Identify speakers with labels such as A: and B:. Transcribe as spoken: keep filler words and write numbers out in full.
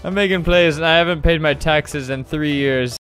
A: I'm Megan Plays, and I haven't paid my taxes in three years.